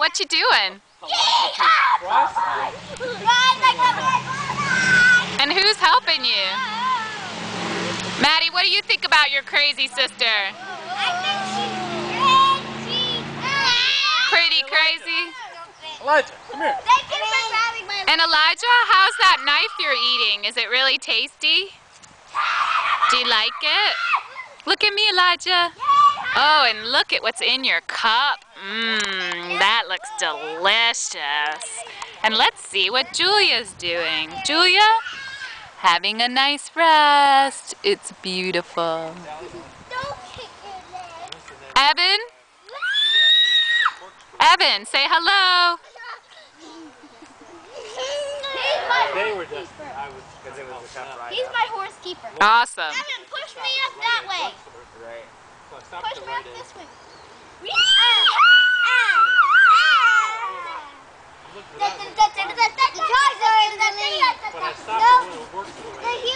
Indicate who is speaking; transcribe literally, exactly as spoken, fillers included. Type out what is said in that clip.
Speaker 1: What you doing? And who's helping you? Maddie, what do you think about your crazy sister?
Speaker 2: I think she's crazy.
Speaker 1: Pretty crazy?
Speaker 3: Elijah, come here.
Speaker 2: Thank you for grabbing my...
Speaker 1: And Elijah, how's that knife you're eating? Is it really tasty? Do you like it? Look at me, Elijah. Oh, and look at what's in your cup. Mmm, that looks delicious. And let's see what Julia's doing. Julia, having a nice rest. It's beautiful. Evan? Evan, say hello.
Speaker 3: They were just, I was, because it was a tough ride.
Speaker 2: He's my horse keeper.
Speaker 1: Awesome.
Speaker 2: Evan, push me up that way.
Speaker 3: Right.
Speaker 2: Push me up this way. The